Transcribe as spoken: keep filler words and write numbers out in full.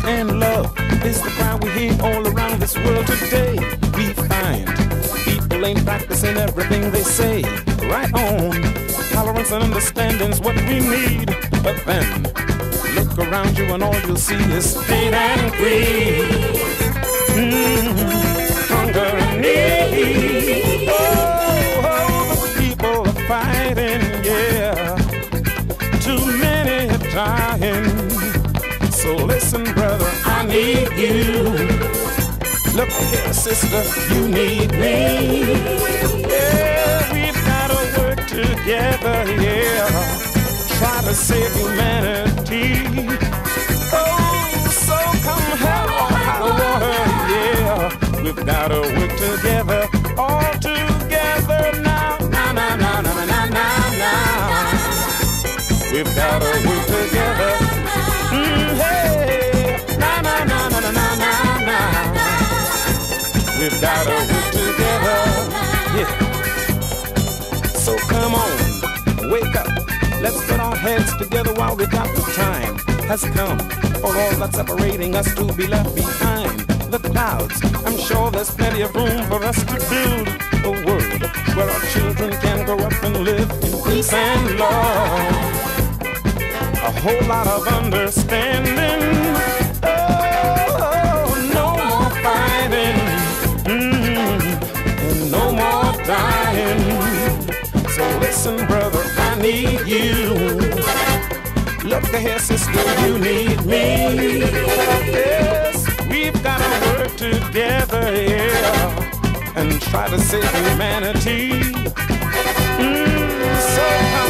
and love is the cry we hear all around this world today. We find people ain't practicing everything they say. Right on, tolerance and understanding's what we need. But then, look around you and all you'll see is pain and greed. Mm-hmm. Hunger and need. Oh, oh, the people are fighting, yeah. Too many are dying. So listen, brother, I need you. Look here, sister, you need me. Yeah, we've gotta work together, yeah. Try to save humanity. Oh, so come hell or high water, yeah. We've gotta work together, all together now. Now, now, now, now, now, now, now. We've gotta work together. Mm, hey, now, now, now, now, now, now, now. We've gotta work together, yeah. So come on, wake up. Let's put our heads together while we got the time. Has come for all that's separating us to be left behind. The clouds, I'm sure there's plenty of room for us to build a world where our children can grow up and live in peace and love. A whole lot of understanding. Oh, no more fighting. Mm, and no more dying. So listen, brother, I need you. Look here, sister, you need me. Yes, we've gotta work together, yeah, and try to save humanity. Mm, so